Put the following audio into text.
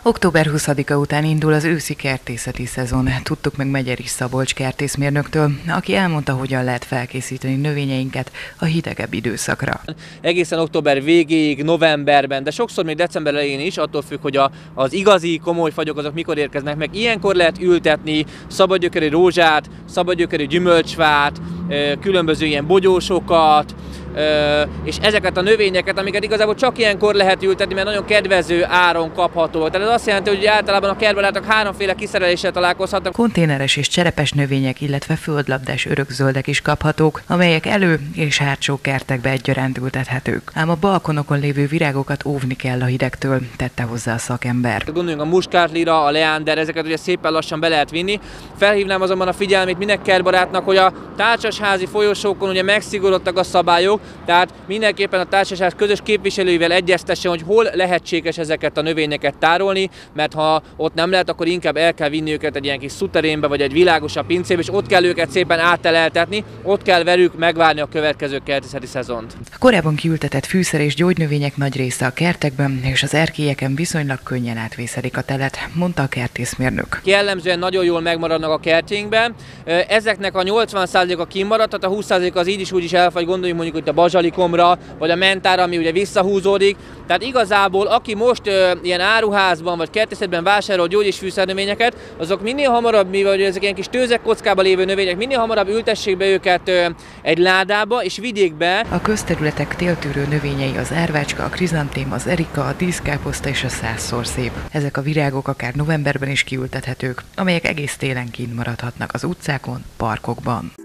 Október 20-a után indul az őszi kertészeti szezon. Tudtuk meg Megyerics Szabolcs kertészmérnöktől, aki elmondta, hogyan lehet felkészíteni növényeinket a hidegebb időszakra. Egészen október végéig, novemberben, de sokszor még december elején is, attól függ, hogy az igazi, komoly fagyok azok mikor érkeznek meg. Ilyenkor lehet ültetni szabadgyökerű rózsát, szabadgyökerű gyümölcsfát, különböző ilyen bogyósokat, és ezeket a növényeket, amiket igazából csak ilyenkor lehet ültetni, mert nagyon kedvező áron kapható. Tehát ez azt jelenti, hogy általában a kertben látok háromféle kiszereléssel találkozhatnak. Konténeres és cserepes növények, illetve földlabdás örökzöldek is kaphatók, amelyek elő- és hátsó kertekbe egyaránt ültethetők. Ám a balkonokon lévő virágokat óvni kell a hidegtől, tette hozzá a szakember. Gondoljunk a muskátlira, a leander, ezeket ugye szépen lassan be lehet vinni. Felhívnám azonban a figyelmét minden kertbarátnak, hogy a társasházi folyosókon ugye megszigorodtak a szabályok, tehát mindenképpen a társasház közös képviselőivel egyeztessen, hogy hol lehetséges ezeket a növényeket tárolni, mert ha ott nem lehet, akkor inkább el kell vinni őket egy ilyen kis szuterénbe, vagy egy világosabb pincébe, és ott kell őket szépen átteleltetni, ott kell velük megvárni a következő kertészeti szezont. A korábban kiültetett fűszer és gyógynövények nagy része a kertekben és az erkélyeken viszonylag könnyen átvészelik a telet, mondta a kertészmérnök. Jellemzően nagyon jól megmaradnak a kertjeinkben. Ezeknek a 80%-a kimaradt, tehát a 20% az így is úgy is elfagy, gondoljunk mondjuk itt a bazsalikomra, vagy a mentára, ami ugye visszahúzódik. Tehát igazából, aki most ilyen áruházban vagy kertészetben vásárol gyógy- és fűszernövényeket, azok minél hamarabb, mivel ezek ilyen kis tőzegkockában lévő növények, minél hamarabb ültessék be őket egy ládába, és vigyék be. A közterületek téltűrő növényei az árvácska, a krizantém, az erika, a díszkáposzta és a százszorszép. Ezek a virágok akár novemberben is kiültethetők, amelyek egész télen kint maradhatnak az utcákon, parkokban.